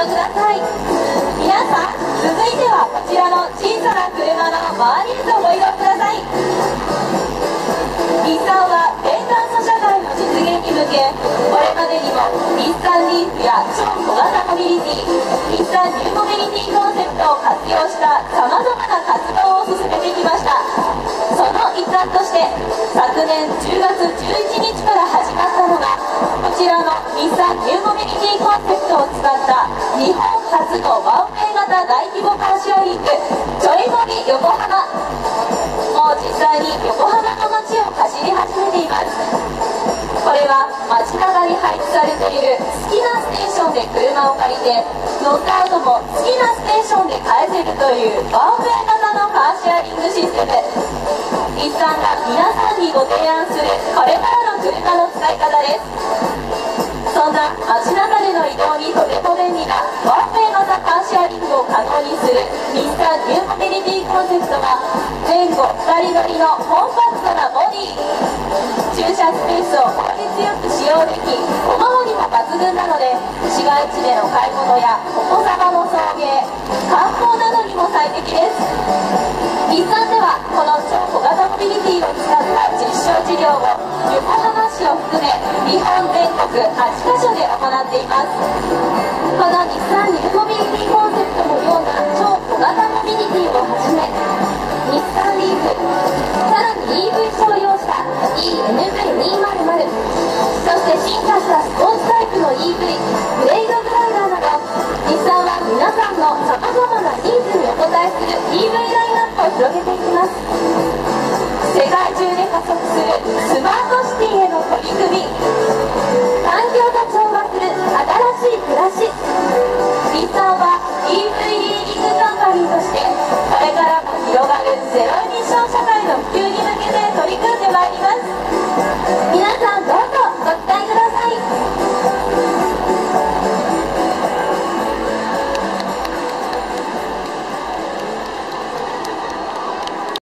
ください。皆さん、続いてはこちらの小さな車の周りへとご移動ください。日産は低炭素社会の実現に向け、これまでにも日産リーフや超小型モビリティ、日産ニューモビリティコンセプトを活用したさまざまな活動を進めてきました。その一環として昨年10月11日から始まったのがこちらの日産ニューモビリティコンセプトを使った日本初のワンウェイ型大規模カーシェアリングちょいモビ横浜。もう実際に横浜の街を走り始めています。これは街中に配置されている好きなステーションで車を借りて乗った後も好きなステーションで返せるというワンウェイ型のカーシェアリングシステム。日産が皆さんにご提案するこれからの車の使い方です。そんな街中での移動にとても便利なワンウェイ型カーシェアリングを可能にする日産ニューモビリティコンセプトは前後2人乗りのコンパクトなボディ、駐車スペースを効率よく使用でき小回りも抜群なので市街地での買い物やお子様の送迎、観光などにも最適です。日産ではこの超小型モビリティを使った実証事業を横浜市を含め日本全国8カ所で行っています。この日産ニューモビリティコンセプトのような超小型モビリティをはじめ日産リーフ、さらに EV 商用車 ENV200、 そして進化したスポーツタイプの EV グレードグライダーなど日産は皆さんのさまざまなニーズにお応えする EV ラインナップを広げていきます。世界中で加速する